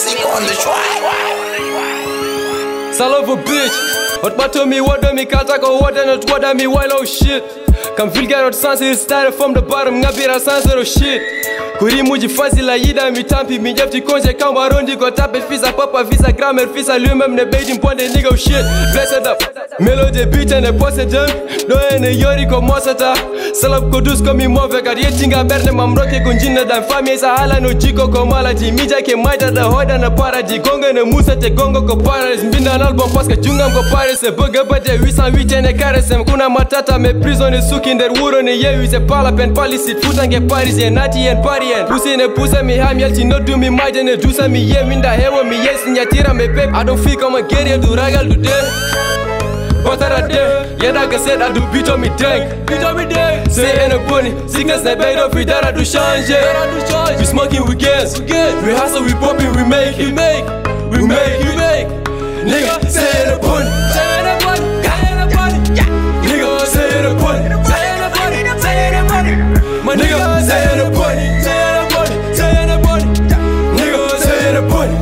music on the track. Son of a bitch. What matter me, what do me, can't talk or what and what do me, while oh shit. Can feel get out sense, it started from the bottom, ngabira sense of shit. Kuri muji fazi la yida mitampi mijafti konje kama rondi go tape fisa papa visa grammar fisa lui-même ne beidin point de nigga shit. Blessed up. Melody beat and a posse them. No ene yori commence ta. Salap kodus comme mauvais car yetinga berne mamroke gonjina dan famille sa hala no jiko komala ji mija ke maida da hoda na paraji gonga ne musa te gongo ko paris mbinda na album parce que jungam ko paris se buga bade 808 ene karesem kuna matata me prison ne suki der wuro ne yewi se pas la peine palisit futange parisien nati en parien pussy ne pusa mi ham yelti no do mi maide ne dusa mi ye minda hewo mi yes nyatira me pep I don't feel comme a guerrier du ragal du de Botara de, yeda que said I do beat on me dank. Say in a bunny, sickness that bait up, we dara do change. We smoking weekends, we hustle, we popping, we make. Nigga, say in a bunny, nigga, say in a bunny, my nigga, say in a bunny, nigga, say in a bunny,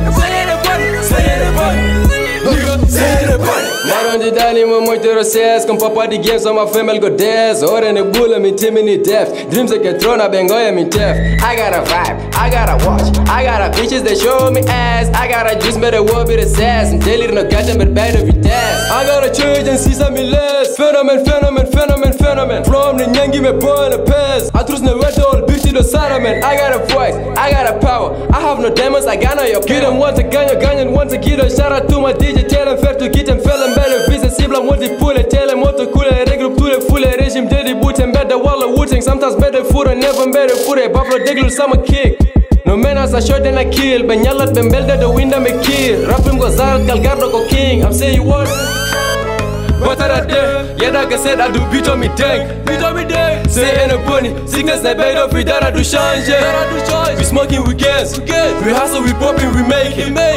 nigga, say in a bunny. Marondi dani mo moitero says com papa di games on my family go dance. Ora ne bula me timini death. Dreams that get thrown up and go me deaf. I got a vibe, I got a watch, I got a bitches that show me ass. I got a juice better word be the sass. And daily no gadget but bad if you dance. I got a change and see some less. Phenomenon. From the nyangi me boy in the past. I trust no wet all bitch to the sentiment. I got a voice, I got a power. I have no demons, I got no your kid and want to ganyan, want to get a shout out to my DJ. Tell him fair to get him fell and better. Visible on what they pull it, tell him what to cool it, regroup to the full regime, daddy boot and better wall of wooting. Sometimes better food and never better food. Buffalo diggle summer kick. No man as I shot and I kill. Ben yalat ben belda the window me kill. Rapping goes out, Calgardo go king. I'm saying what? Botara de, yeda que said I do beat on me dank. Say in a bunny, sickness that bait up, we dara do change. We smoking weekends, we hustle, we popping, we make.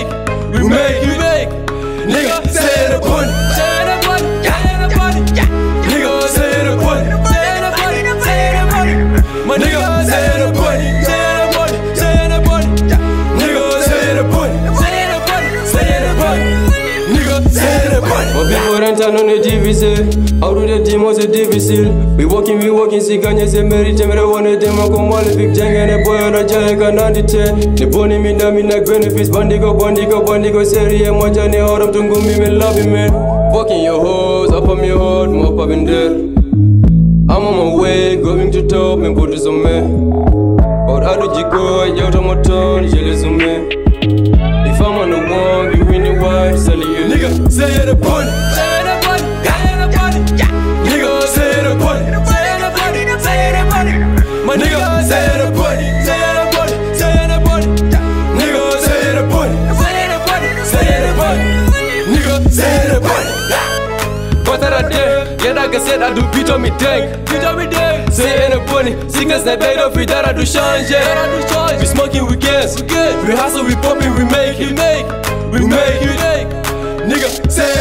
Nigga, say in a bunny, nigga, say in a bunny, my nigga, say in a bunny, nigga, say in a bunny, nigga, say in a bunny. But people rent on the division. How do the demons are difficile? We walking, see Kanye say Mary Temere one of them. I come all the big jang and a boy on a jang and on the ten. The bonny me na benefits. Bandigo, Seri and Mojani, Autumn Tungumi, me love you, man. Fucking your hoes, up on your hood, more up in there. I'm on my way, going to top and put this on me. But how did you go? You're on my tongue, jealous of me. If I'm on the one, you win the white, sell you. Nigga, say it a bunny. Nigga, say it a bunny. My nigga, say it a bunny. Nigga, say it a bunny. Nigga, say it a bunny. Botara de, yeda que said I do beat on me dank. Say in a bunny, sickness that bait up, we dara do change. We smoking weekends, we hustle, we popping, we make. Nigga, say